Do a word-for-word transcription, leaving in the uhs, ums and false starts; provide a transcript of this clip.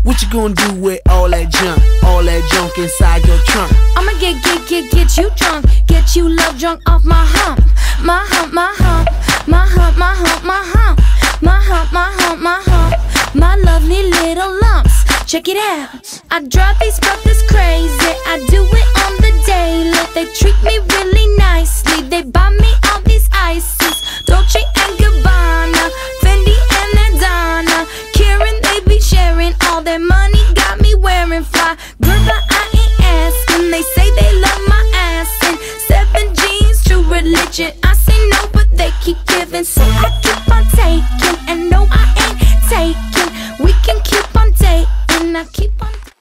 What you gonna do with all that junk, all that junk inside your trunk? I'ma get, get, get, get you drunk, get you love drunk off my hump, my hump, my hump, my hump, my hump, my hump, my hump, my hump, my hump, my lovely little lumps. Check it out. I drive these brothers crazy. I do it on the daily. They treat me really nicely. They buy me all these ices, Dolce and Gabbana, Fendi and Adana, Karen, they be sharing all their money. Got me wearing fly, girl, but I ain't asking. They say they love my ass and seven jeans, true religion. I say no, but they keep giving, so I keep on taking. And no, I ain't taking. We can keep on dating. I keep on